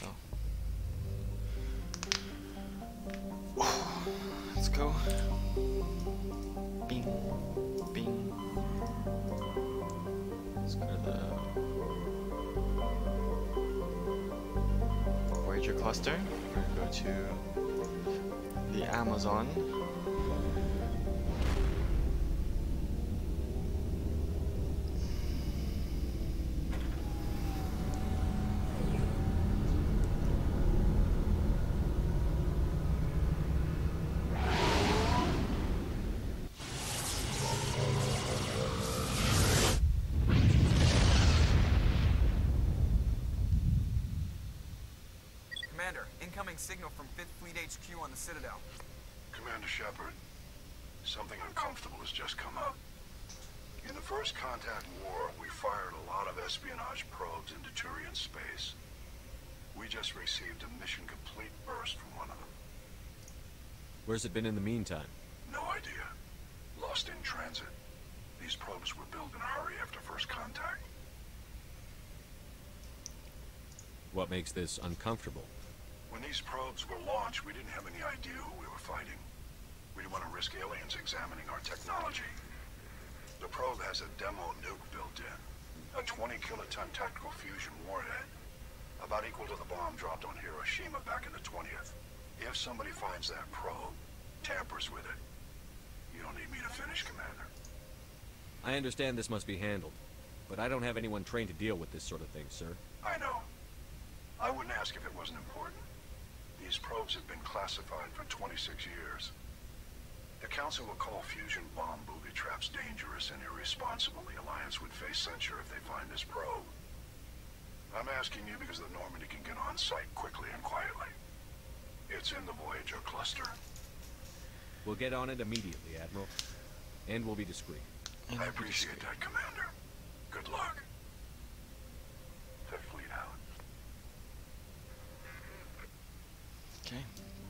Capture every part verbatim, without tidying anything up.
So let's go. Bing, bing. Let's go to the Voyager cluster. We're gonna go to the Amazon. Commander, incoming signal from Fifth Fleet H Q on the Citadel. Commander Shepard, something uncomfortable has just come up. In the First Contact War, we fired a lot of espionage probes into Turian space. We just received a mission complete burst from one of them. Where's it been in the meantime? No idea. Lost in transit. These probes were built in a hurry after First Contact. What makes this uncomfortable? When these probes were launched, we didn't have any idea who we were fighting. We didn't want to risk aliens examining our technology. The probe has a demo nuke built in. A twenty kiloton tactical fusion warhead. About equal to the bomb dropped on Hiroshima back in the twentieth. If somebody finds that probe, tampers with it, you don't need me to finish, Commander. I understand this must be handled, but I don't have anyone trained to deal with this sort of thing, sir. I know. I wouldn't ask if it wasn't important. These probes have been classified for twenty-six years. The Council will call fusion bomb booby traps dangerous and irresponsible. The Alliance would face censure if they find this probe. I'm asking you because the Normandy can get on site quickly and quietly. It's in the Voyager cluster. We'll get on it immediately, Admiral. And we'll be discreet. I appreciate that, Commander. Good luck. Fifth Fleet out. Okay.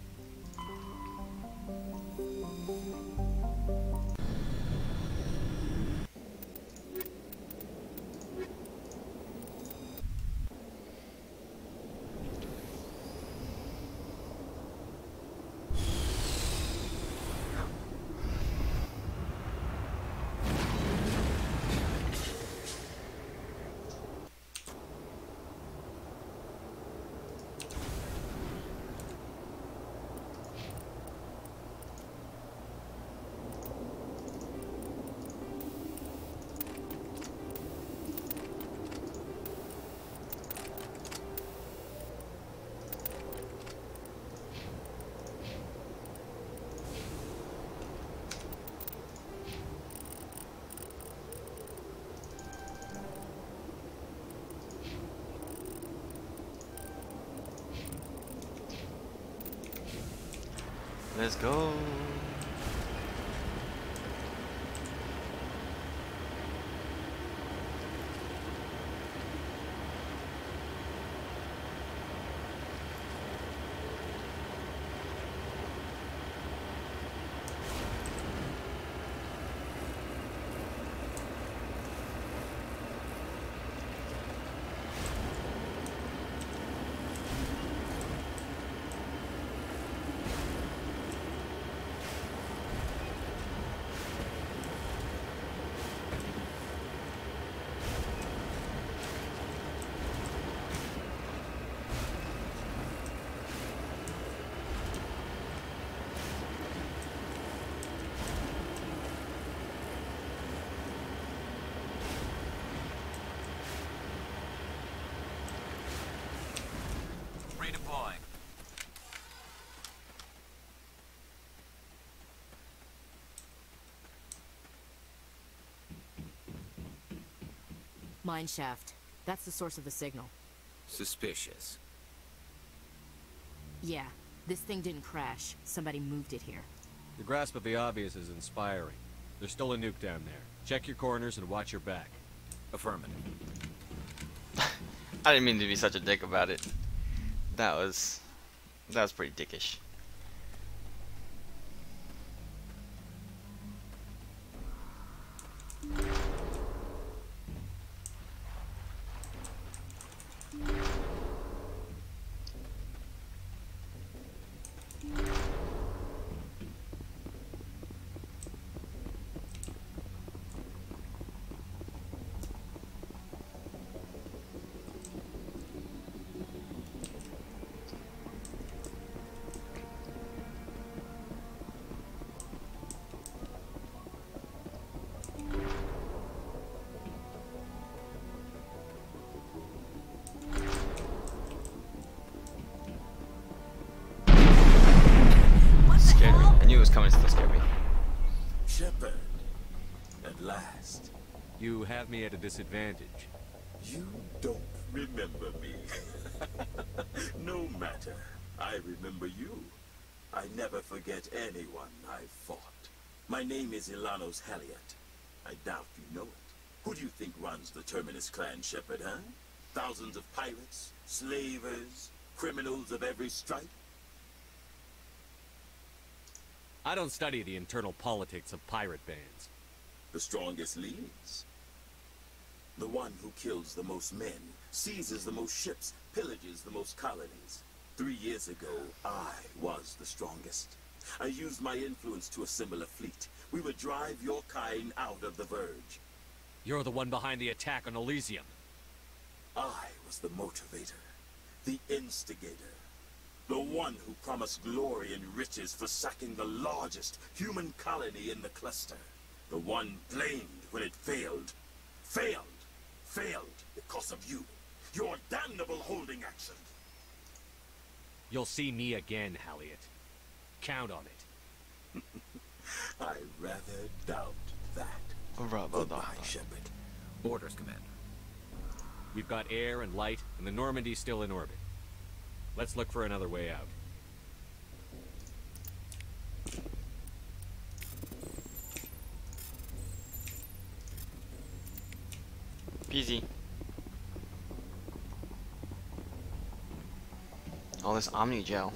Let's go. Redeploying. Mine shaft. That's the source of the signal. Suspicious. Yeah, this thing didn't crash. Somebody moved it here. Your grasp of the obvious is inspiring. There's still a nuke down there. Check your corners and watch your back. Affirmative. I didn't mean to be such a dick about it. That was that was pretty dickish. You have me at a disadvantage. You don't remember me. No matter. I remember you. I never forget anyone I've fought. My name is Ilanos Haliat. I doubt you know it. Who do you think runs the Terminus clan, Shepard, huh? Thousands of pirates, slavers, criminals of every stripe? I don't study the internal politics of pirate bands. The strongest leads. The one who kills the most men, seizes the most ships, pillages the most colonies. Three years ago, I was the strongest. I used my influence to assemble a fleet. We would drive your kind out of the Verge. You're the one behind the attack on Elysium. I was the motivator, the instigator, the one who promised glory and riches for sacking the largest human colony in the cluster. The one blamed when it failed. Failed. Failed because of you. Your damnable holding action. You'll see me again, Haliat. Count on it. I rather doubt that. Goodbye, Shepard. Orders, Commander. We've got air and light, and the Normandy's still in orbit. Let's look for another way out. Peasy. All this Omni gel.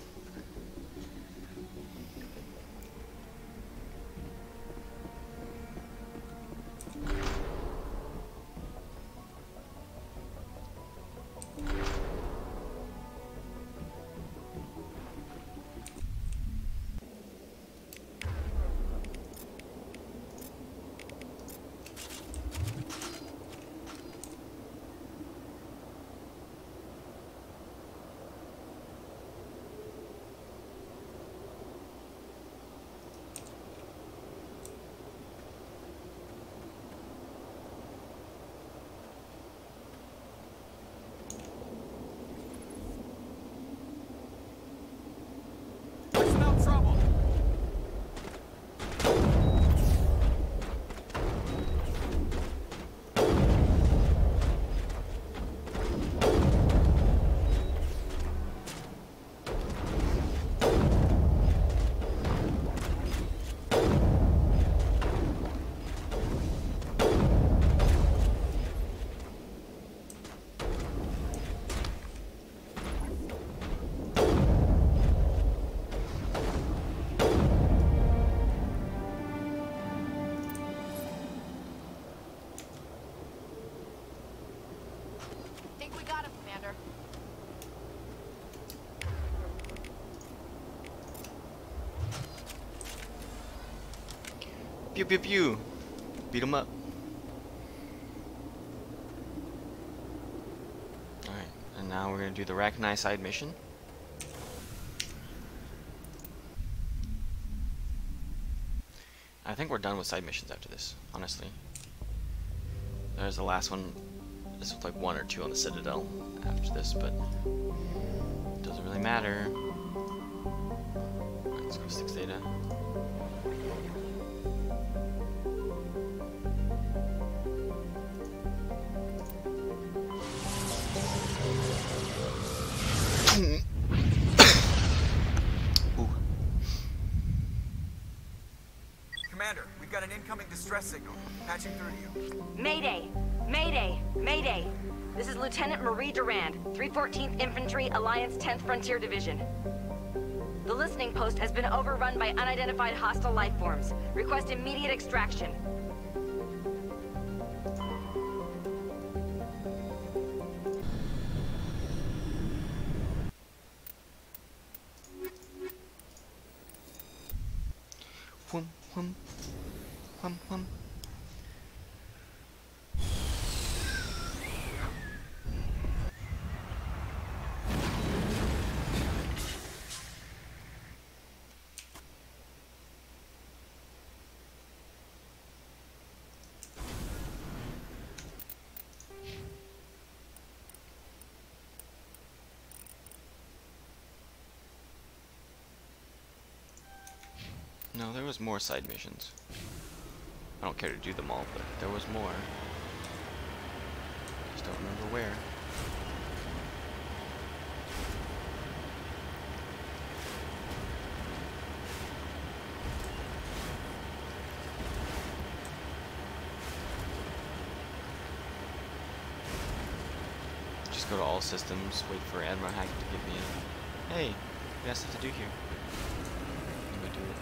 Pew pew pew. Beat him up. Alright, and now we're gonna do the Rachni side mission. I think we're done with side missions after this, honestly. There's the last one. This was like one or two on the Citadel after this, but it doesn't really matter. Alright, let's go six data. Commander, we've got an incoming distress signal. Patching through to you. Mayday! Mayday! Mayday! This is Lieutenant Marie Durand, three fourteenth Infantry, Alliance tenth Frontier Division. The listening post has been overrun by unidentified hostile life forms. Request immediate extraction. Whum, whum, whum, whum. No, there was more side missions. I don't care to do them all, but there was more. remember where. Just go to all systems, wait for Admiral Hack to give me a, hey, we got stuff to do here. And we do it.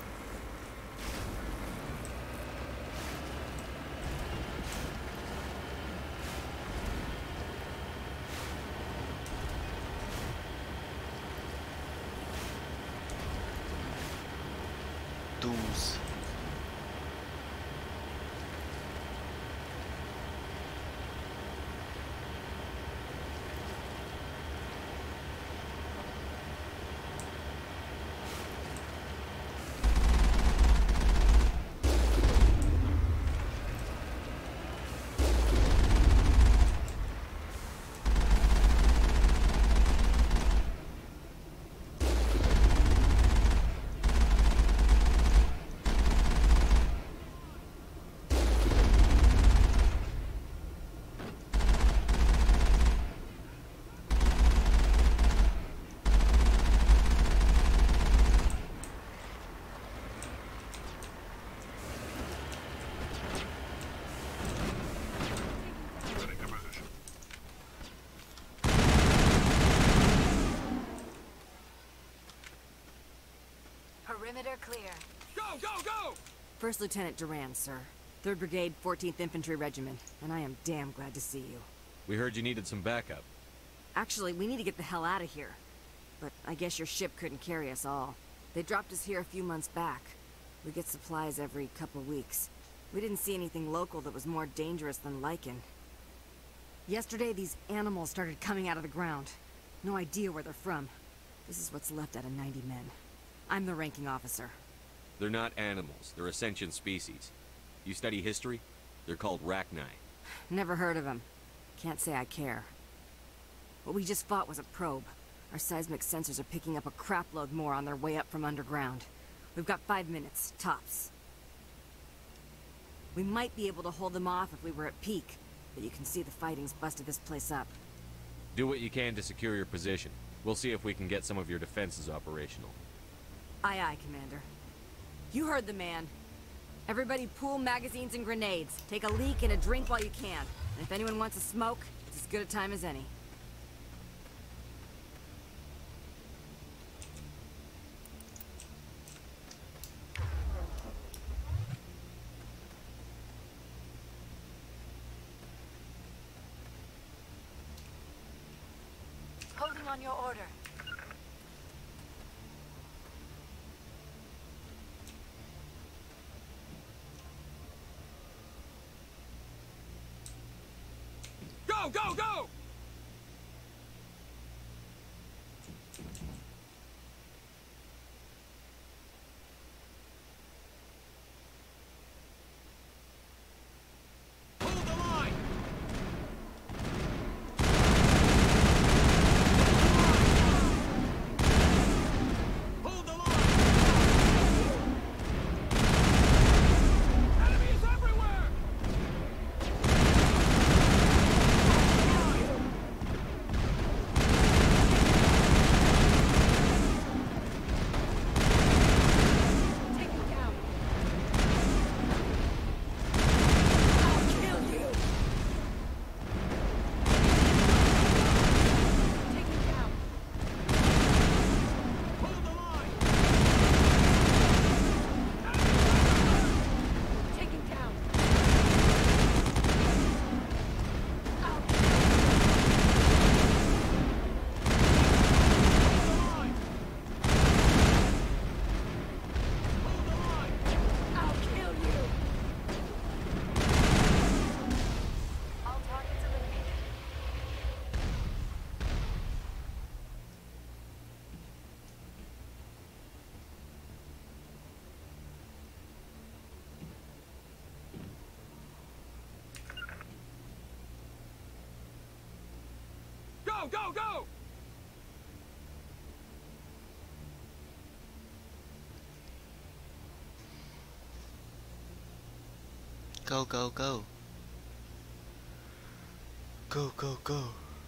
Dues. Perimeter clear. Go, go, go! First Lieutenant Durand, sir. third Brigade, fourteenth Infantry Regiment, and I am damn glad to see you. We heard you needed some backup. Actually, we need to get the hell out of here. But I guess your ship couldn't carry us all. They dropped us here a few months back. We get supplies every couple weeks. We didn't see anything local that was more dangerous than Lycan. Yesterday, these animals started coming out of the ground. No idea where they're from. This is what's left out of ninety men. I'm the ranking officer. They're not animals. They're a sentient species. You study history? They're called Rachni. Never heard of them. Can't say I care. What we just fought was a probe. Our seismic sensors are picking up a crapload more on their way up from underground. We've got five minutes, tops. We might be able to hold them off if we were at peak, but you can see the fighting's busted this place up. Do what you can to secure your position. We'll see if we can get some of your defenses operational. Aye aye, Commander. You heard the man. Everybody pool magazines and grenades. Take a leak and a drink while you can. And if anyone wants a smoke, it's as good a time as any. Holding on your order. Go, go, go! Hold the line! Hold the line! Enemies everywhere! Go, go, go! Go, go, go. Go, go, go.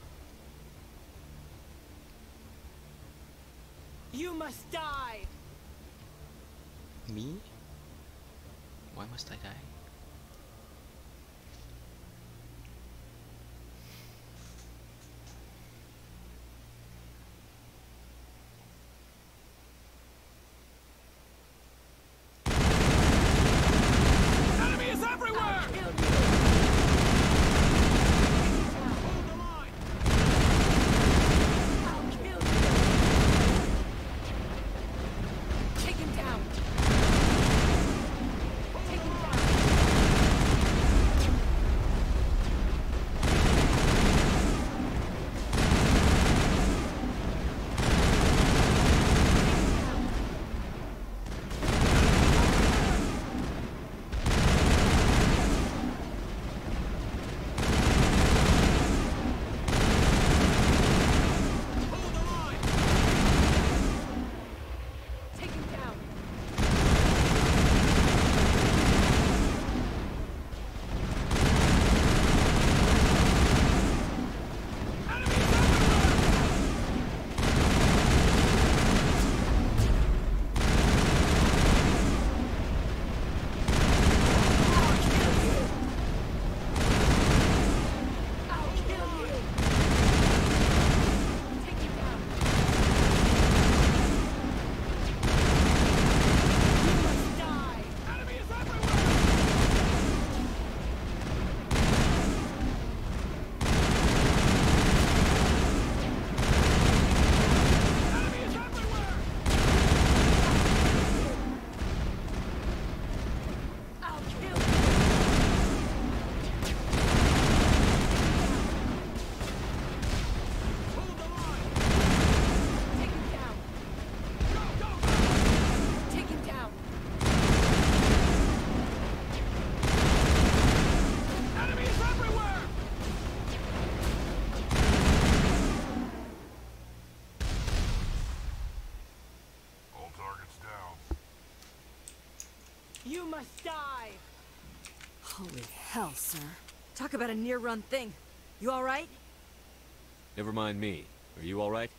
You must die! Me? Why must I die? Enemy is everywhere! You must die! Holy hell, sir. Talk about a near-run thing. You alright? Never mind me. Are you alright?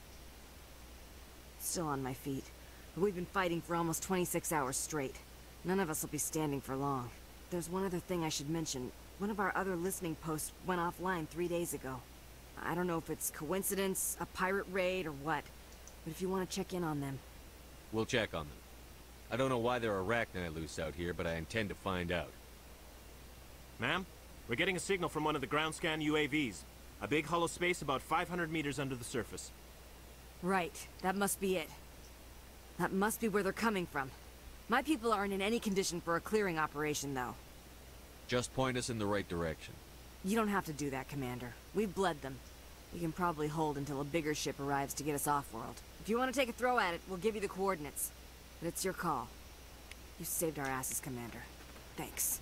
Still on my feet. But we've been fighting for almost twenty-six hours straight. None of us will be standing for long. There's one other thing I should mention. One of our other listening posts went offline three days ago. I don't know if it's coincidence, a pirate raid, or what. But if you want to check in on them... We'll check on them. I don't know why there are arachni loose out here, but I intend to find out. Ma'am, we're getting a signal from one of the ground scan U A Vs. A big hollow space about five hundred meters under the surface. Right. That must be it. That must be where they're coming from. My people aren't in any condition for a clearing operation, though. Just point us in the right direction. You don't have to do that, Commander. We've bled them. We can probably hold until a bigger ship arrives to get us off-world. If you want to take a throw at it, we'll give you the coordinates. But it's your call. You saved our asses, Commander. Thanks.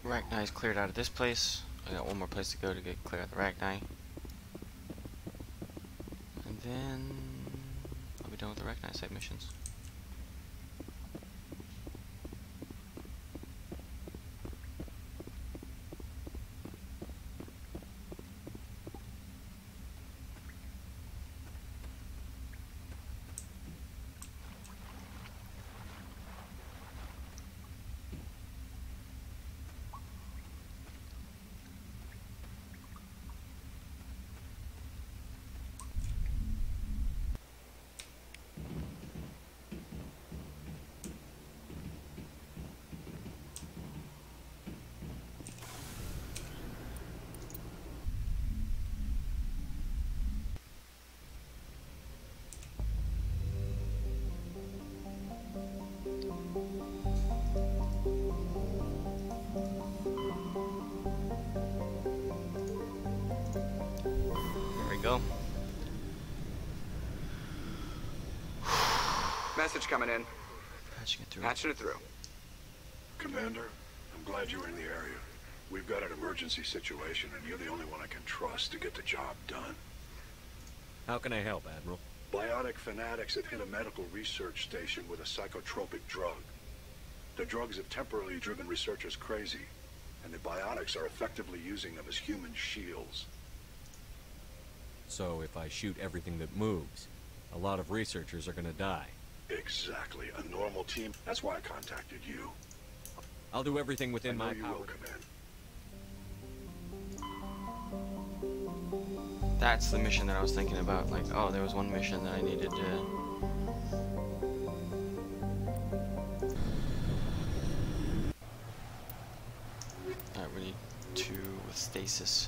Rachni is cleared out of this place. I got one more place to go to get clear out the Rachni. And then I'll be done with the Rachni site missions. Go. Message coming in. Patching it through. Patching it through. Commander, I'm glad you were in the area. We've got an emergency situation, and you're the only one I can trust to get the job done. How can I help, Admiral? Biotic fanatics have hit a medical research station with a psychotropic drug. The drugs have temporarily driven researchers crazy, and the biotics are effectively using them as human shields. So if I shoot everything that moves, a lot of researchers are gonna die. Exactly. A normal team. That's why I contacted you. I'll do everything within I know my you power. will, Command. That's the mission that I was thinking about. Like, oh, there was one mission that I needed to... Alright, we need two with stasis.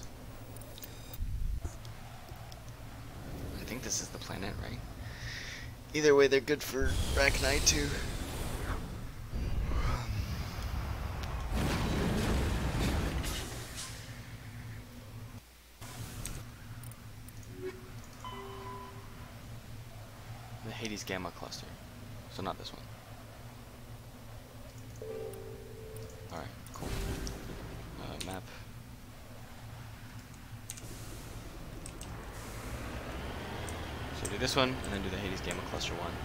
I think this is the planet, right? Either way, they're good for Rachni too. The Hades Gamma cluster. So not this one. Alright, cool. Uh, map. So do this one, and then do the Hades Gamma cluster one.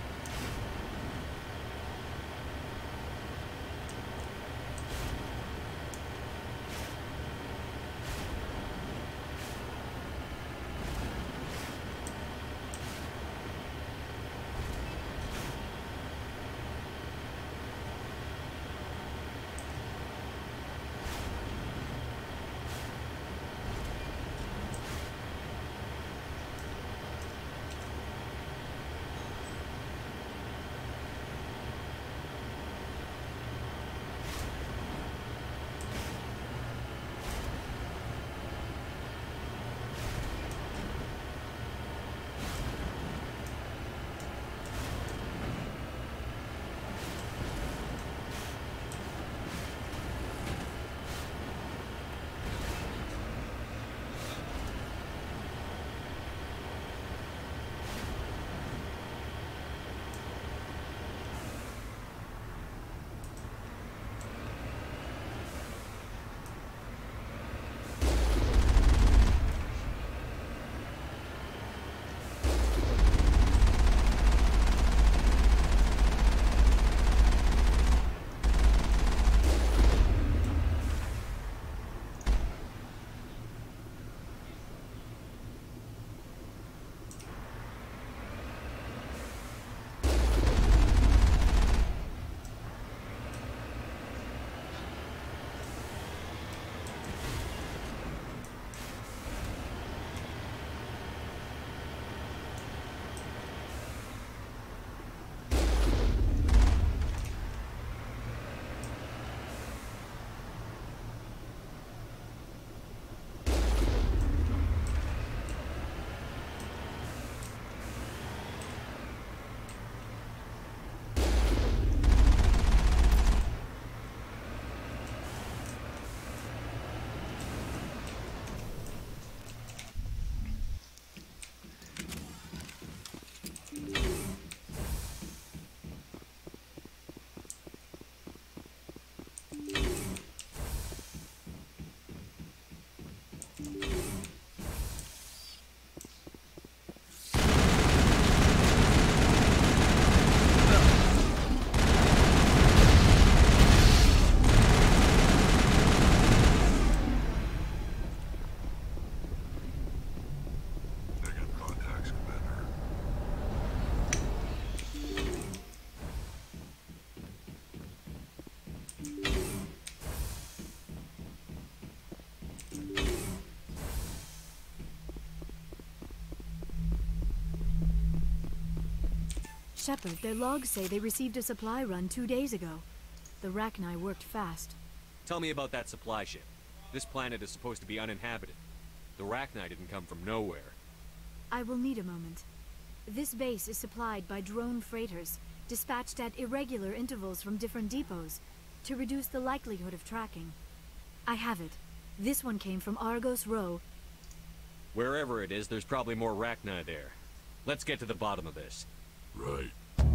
Shepard, their logs say they received a supply run two days ago. The Rachni worked fast. Tell me about that supply ship. This planet is supposed to be uninhabited. The Rachni didn't come from nowhere. I will need a moment. This base is supplied by drone freighters, dispatched at irregular intervals from different depots, to reduce the likelihood of tracking. I have it. This one came from Argos Row. Wherever it is, there's probably more Rachni there. Let's get to the bottom of this. Right.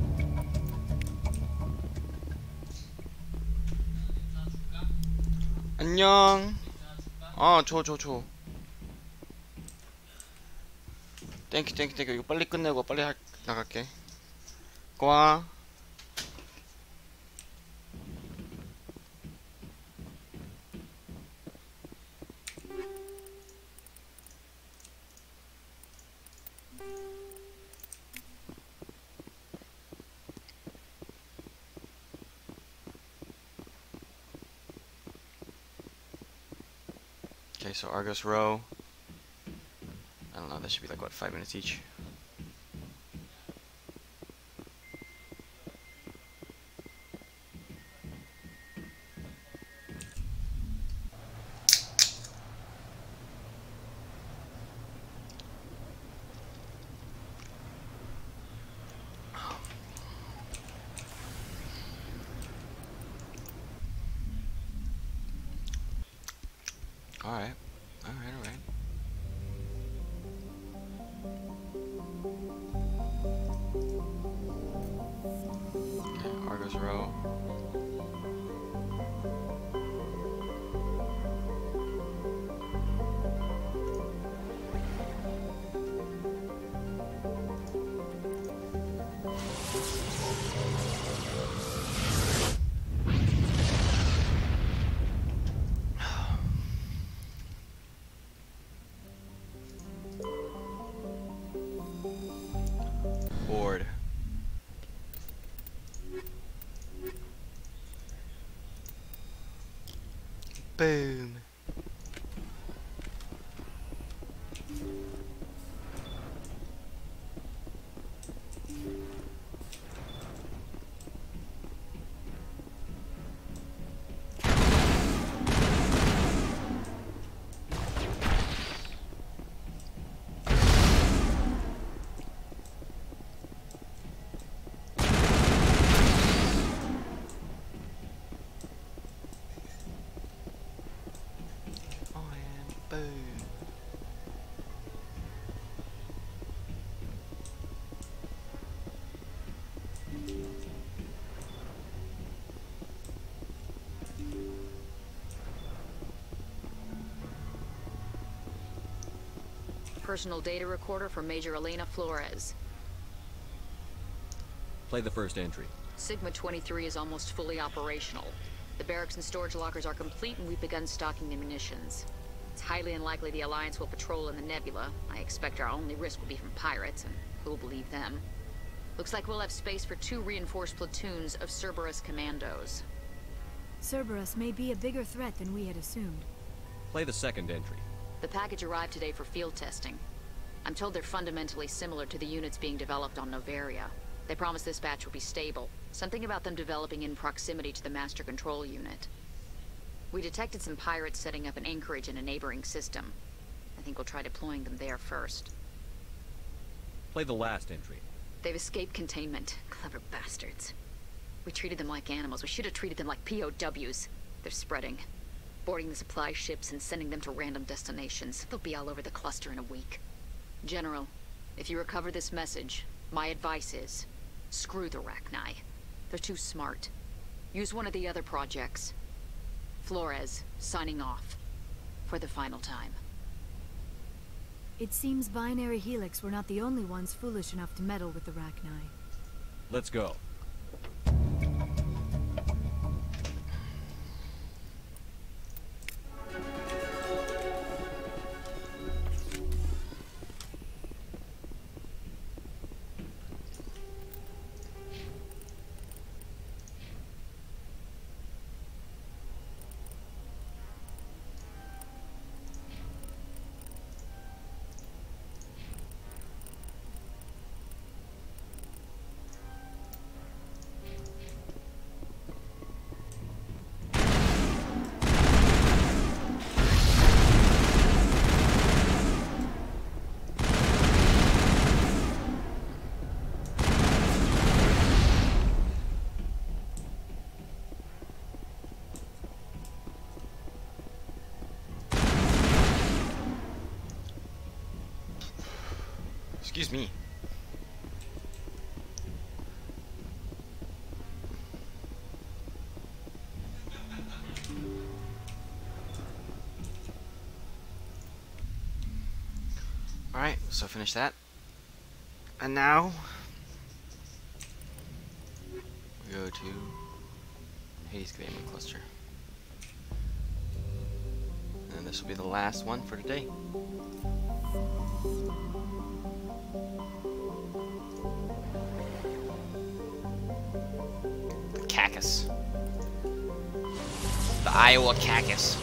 안녕. 아, 줘, 줘, 줘. 땡큐, 땡큐, 땡큐. 이거 빨리 끝내고 빨리 할, 나갈게. 과. Okay, so Argos Row. I don't know, that should be like, what, five minutes each? Alright, alright, alright. Okay, Argos Row. Board. Boom. Personal data recorder for Major Elena Flores. Play the first entry. Sigma twenty-three is almost fully operational. The barracks and storage lockers are complete, and we've begun stocking the munitions. It's highly unlikely the Alliance will patrol in the nebula. I expect our only risk will be from pirates, and who'll believe them? Looks like we'll have space for two reinforced platoons of Cerberus commandos. Cerberus may be a bigger threat than we had assumed. Play the second entry. The package arrived today for field testing. I'm told they're fundamentally similar to the units being developed on Noveria. They promise this batch will be stable. Something about them developing in proximity to the master control unit. We detected some pirates setting up an anchorage in a neighboring system. I think we'll try deploying them there first. Play the last entry. They've escaped containment. Clever bastards. We treated them like animals. We should have treated them like P O Ws. They're spreading. Boarding the supply ships and sending them to random destinations. They'll be all over the cluster in a week. General, if you recover this message, my advice is, screw the Rachni. They're too smart. Use one of the other projects. Flores, signing off. For the final time. It seems Binary Helix were not the only ones foolish enough to meddle with the Rachni. Let's go. Excuse me. Alright, so finish that. And now we go to Hades Containment Cluster. And this will be the last one for today. The cactus. The Iowa cactus.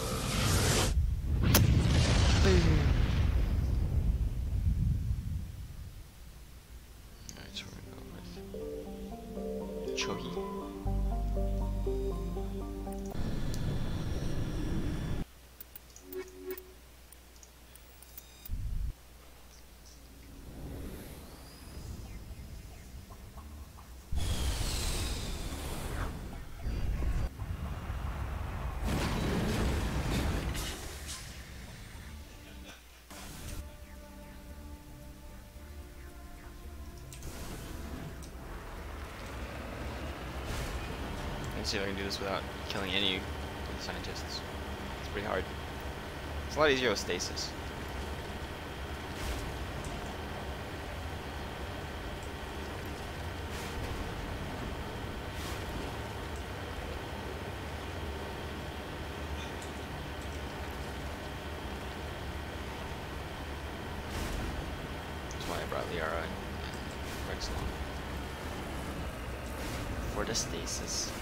Alright, so we're gonna go with Chohi. Let's see if I can do this without killing any of the scientists. It's pretty hard. It's a lot easier with stasis. That's why I brought Liara and Rex along. For the stasis.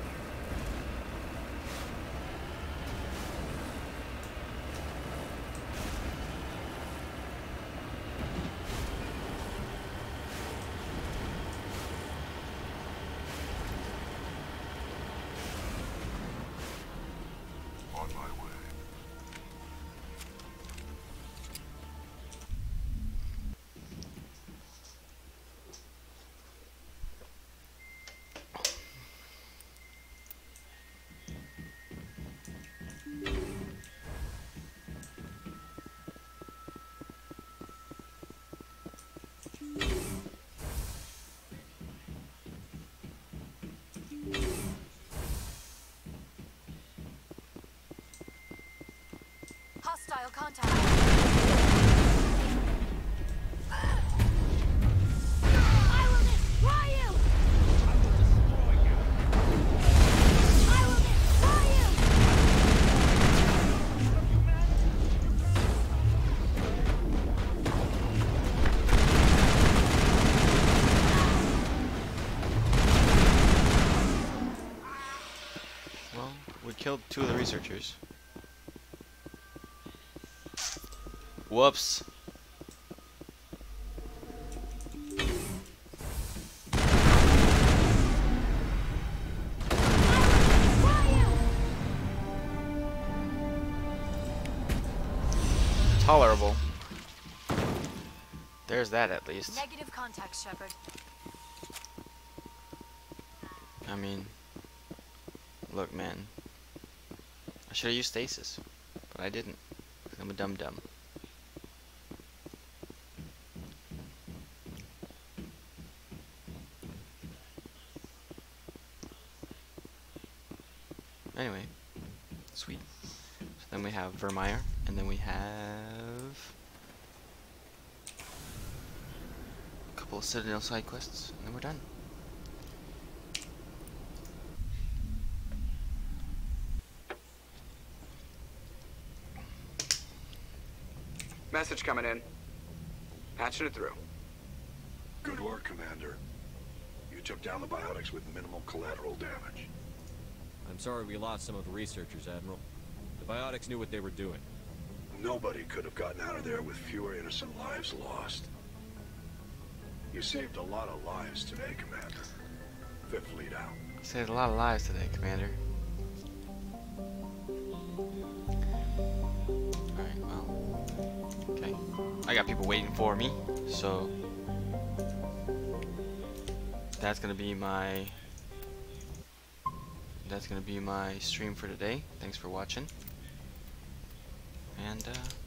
On my way. Hostile contact. I will destroy you! I will destroy you! Well, we killed two of the researchers. Whoops. Tolerable. There's that at least. Negative contact, Shepard. I mean, look, man. I should have used stasis, but I didn't. I'm a dum dum. Anyway, sweet. So then we have Vermeer, and then we have a couple of Citadel side quests, and then we're done. Message coming in. Patching it through. Good work, Commander. You took down the biotics with minimal collateral damage. I'm sorry we lost some of the researchers, Admiral. The biotics knew what they were doing. Nobody could have gotten out of there with fewer innocent lives lost. You saved a lot of lives today, Commander. Fifth Fleet out. You saved a lot of lives today, Commander. Alright, well. Okay. I got people waiting for me, so that's gonna be my that's gonna be my stream for today. Thanks for watching. And uh